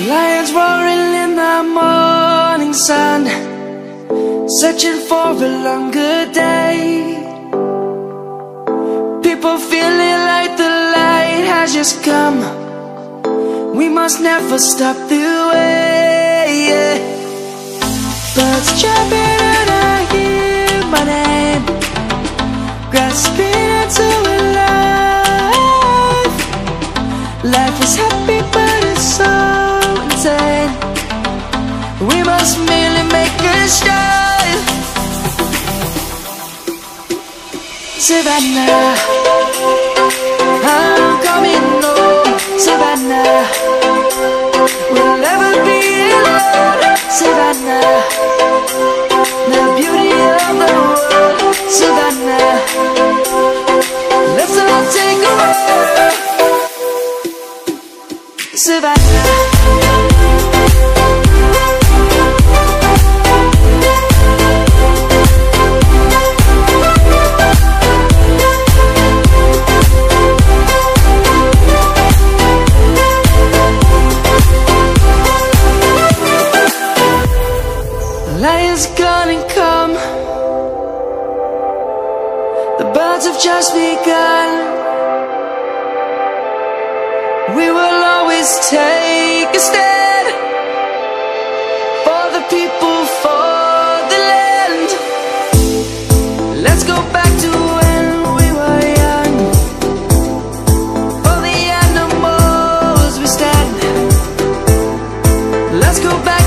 Lions roaring in the morning sun, searching for a longer day. People feeling like the light has just come. We must never stop the way. Birds jumping and I hear my name, grasping into a life. Life is happy but it's so insane. We must merely make a start. Savannah, I'm coming home. Savannah, we'll never be alone. Savannah, the beauty of the world. Savannah, let's all take a walk. Savannah, lion's gonna come. The birds have just begun. We will always take a stand for the people, for the land. Let's go back to when we were young. For the animals we stand. Let's go back